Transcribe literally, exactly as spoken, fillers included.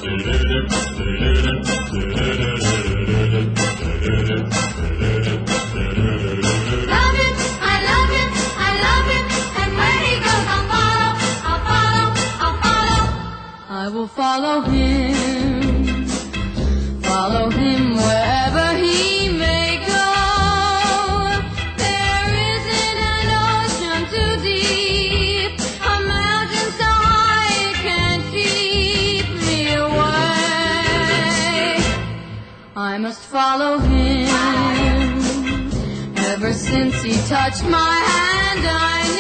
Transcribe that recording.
I will follow him, follow him wherever he may go. There isn't an ocean too deep, a mountain so high it can't keep me away. I must follow him. Ever since he touched my hand, I